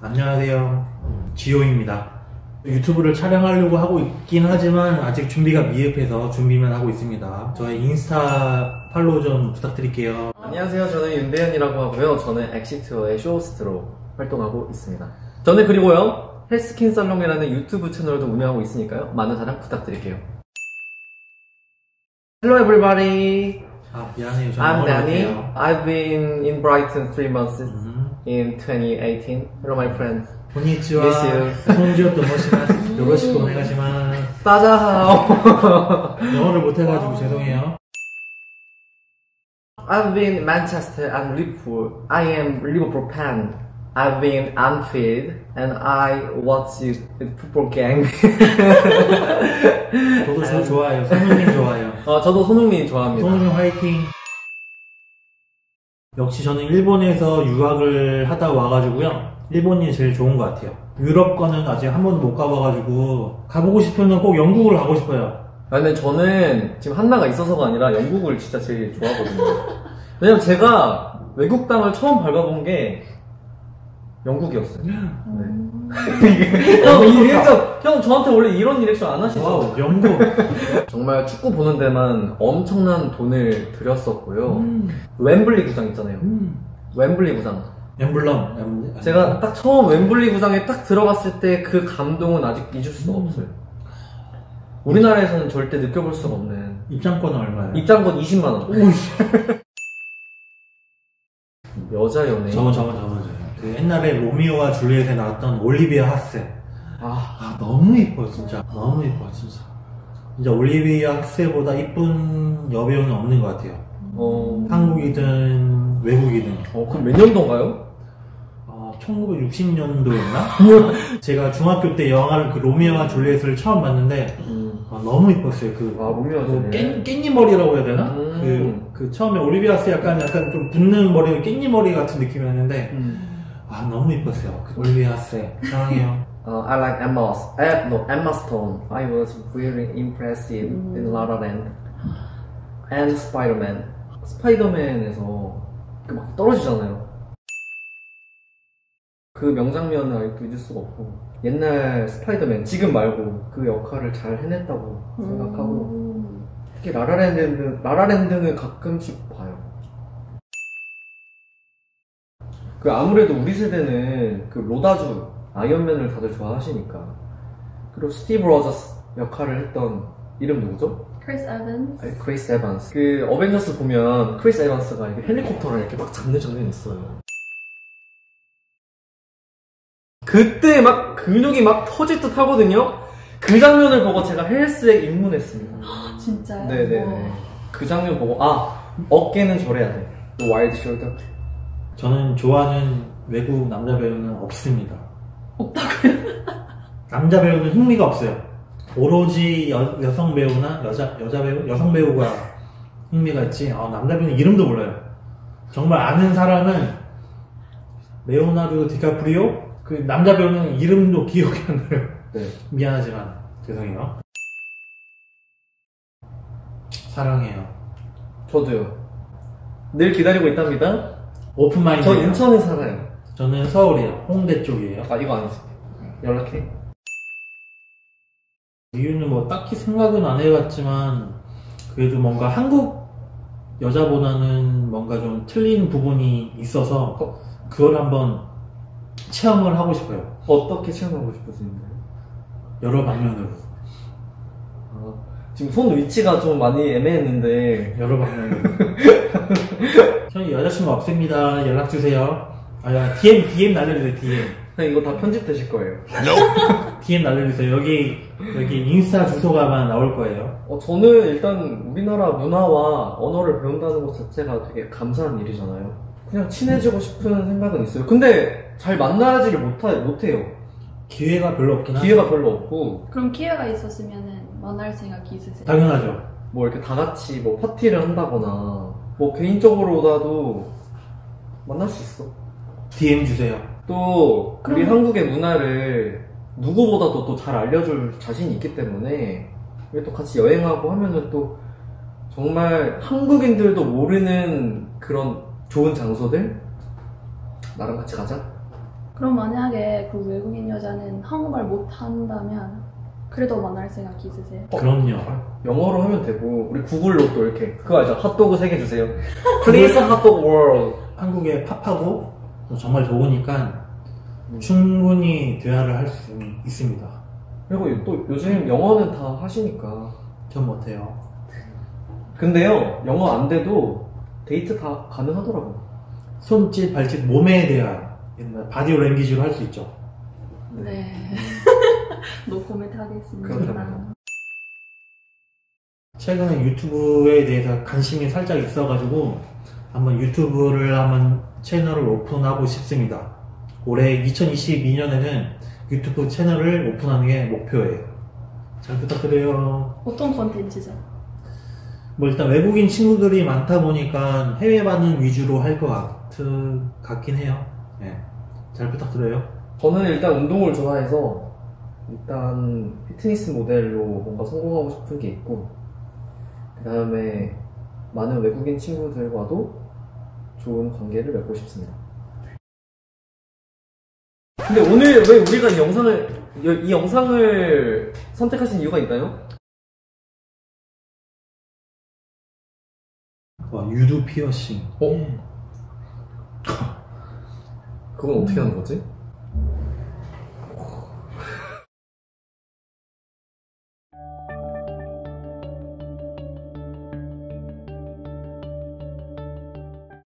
안녕하세요. 지호입니다. 유튜브를 촬영하려고 하고 있긴 하지만 아직 준비가 미흡해서 준비만 하고 있습니다. 저의 인스타 팔로우 좀 부탁드릴게요. 안녕하세요. 저는 윤대현이라고 하고요. 저는 엑시트어의 쇼호스트로 활동하고 있습니다. 저는 그리고요, 헬스킨 살롱이라는 유튜브 채널도 운영하고 있으니까요. 많은 사랑 부탁드릴게요. Hello everybody. 미안해요. I'm Danny. I've been in Brighton 3 months in 2018. Hello my friend. konnichiwa. Miss you. 손지오 또 모시마스. 요로시ku 오네가시마스. 따자하오. 영어를 못해가지고 죄송해요. I've been Manchester and Liverpool. I am Liverpool fan. I've been Anfield and I watch the football game. 저도 저 좋아요. 손흥민 좋아요. 저도 손흥민 좋아합니다. 손흥민 화이팅. 역시 저는 일본에서 유학을 하다 와가지고요. 일본이 제일 좋은 것 같아요. 유럽 거는 아직 한 번도 못 가봐가지고 가보고 싶으면 꼭 영국을 가고 싶어요. 근데 저는 지금 한나가 있어서가 아니라 영국을 진짜 제일 좋아하거든요. 왜냐면 제가 외국 땅을 처음 밟아본 게 영국이었어요. 네. 형 저한테 원래 이런 리액션 안 하시죠? 와우, 영국. 정말 축구 보는 데만 엄청난 돈을 들였었고요. 웸블리 구장 있잖아요. 웸블리 구장. 엠블럼. 제가 딱 처음 웸블리 구장에 딱 들어갔을 때 그 감동은 아직 잊을 수가 없어요. 우리나라에서는 절대 느껴볼 수가 없는. 입장권은 얼마예요? 입장권 20만원. 여자 연예인. 저거. 그 옛날에 로미오와 줄리엣에 나왔던 올리비아 하세. 너무 이뻐요, 진짜. 너무 이뻐, 진짜. 진짜 올리비아 하세보다 이쁜 여배우는 없는 것 같아요. 한국이든 외국이든. 그럼 몇 년도인가요? 1960년도였나? 제가 중학교 때 영화를 그 로미오와 줄리엣을 처음 봤는데 너무 이뻤어요. 로미오와 줄리엣. 깻잎 머리라고 해야 되나? 그 처음에 올리비아 하세 약간 좀 붙는 머리가 깻잎 머리 같은 느낌이었는데 너무 이뻤어요. 올리비아 하세 사랑해요. I like Emma Stone. I was really impressive in La La Land. And Spider-Man. 스파이더맨에서 막 떨어지잖아요. 그 명장면을 아직도 잊을 수가 없고, 옛날 스파이더맨, 지금 말고 그 역할을 잘 해냈다고 생각하고, 특히 라라랜드는 가끔씩 봐요. 아무래도 우리 세대는 그 로다주, 아이언맨을 다들 좋아하시니까. 그리고 스티브 로저스 역할을 했던 이름 누구죠? 크리스 에반스. 그 어벤져스 보면 크리스 에반스가 이렇게 헬리콥터를 이렇게 막 잡는 장면이 있어요. 그때 막 근육이 막 터질 듯 하거든요. 그 장면을 보고 제가 헬스에 입문했습니다. 진짜요? 네네네. 그 장면 보고 어깨는 저래야 돼. 와이드 숄더. 저는 좋아하는 외국 남자 배우는 없습니다. 없다고요? 남자 배우는 흥미가 없어요. 오로지 여성 배우나 여성 배우가 흥미가 있지. 남자 배우는 이름도 몰라요. 정말 아는 사람은 레오나르도 디카프리오. 그 남자 배우는 이름도 기억이 안 나요. 네. 미안하지만 죄송해요. 사랑해요. 저도요. 늘 기다리고 있답니다. 오픈마인드. 저 인천에 살아요. 저는 서울이에요. 홍대 쪽이에요. 이거 아니지. 연락해. 이유는 뭐 딱히 생각은 안 해봤지만 그래도 뭔가 한국 여자보다는 뭔가 좀 틀린 부분이 있어서 그걸 한번 체험을 하고 싶어요. 어떻게 체험하고 싶으신가요? 여러 방면으로. 지금 손 위치가 좀 많이 애매했는데. 여러 방면으로. 저희 여자친구 없습니다. 연락주세요. DM 날려주세요. DM. 이거 다 편집되실 거예요. DM 날려주세요. 여기 인스타 주소가 아마 나올 거예요. 저는 일단 우리나라 문화와 언어를 배운다는 것 자체가 되게 감사한 일이잖아요. 그냥 친해지고 싶은 생각은 있어요. 근데 잘 만나지를 못해요. 기회가 별로 없긴 하죠. 기회가 별로 없고. 그럼 기회가 있었으면은 만날 생각이 있으세요? 당연하죠. 뭐 이렇게 다 같이 뭐 파티를 한다거나 뭐 개인적으로라도 만날 수 있어. DM 주세요. 또 우리 한국의 문화를 누구보다도 또 잘 알려줄 자신이 있기 때문에 또 같이 여행하고 하면은 또 정말 한국인들도 모르는 그런 좋은 장소들 나랑 같이 가자. 그럼 만약에 그 외국인 여자는 한국말 못한다면 그래도 만날 생각 있으세요? 그럼요. 영어로 하면 되고 우리 구글로 또 이렇게 그거 알죠? 핫도그 3개 주세요. Please 핫도그 world. 한국에 팝하고 정말 좋으니까 충분히 대화를 할 수 있습니다. 그리고 또 요즘 영어는 다 하시니까. 전 못해요. 근데요, 영어 안 돼도 데이트 다 가능하더라고요. 손짓, 발짓, 몸에 대한 바디 랭귀지로 할 수 있죠. 네. 노코멘트 하겠습니다. 그렇다면. 최근에 유튜브에 대해서 관심이 살짝 있어가지고 한번 유튜브를 한번 채널을 오픈하고 싶습니다. 올해 2022년에는 유튜브 채널을 오픈하는 게 목표예요. 잘 부탁드려요. 어떤 컨텐츠죠? 뭐 일단 외국인 친구들이 많다 보니까 해외 반응 위주로 할 것 같긴 해요. 네. 잘 부탁드려요. 저는 일단 운동을 좋아해서 일단 피트니스 모델로 뭔가 성공하고 싶은 게 있고, 그 다음에 많은 외국인 친구들과도 좋은 관계를 맺고 싶습니다. 근데 오늘 왜 우리가 이 영상을 선택하신 이유가 있나요? 와, 유두 피어싱. 그건 어떻게 하는 거지?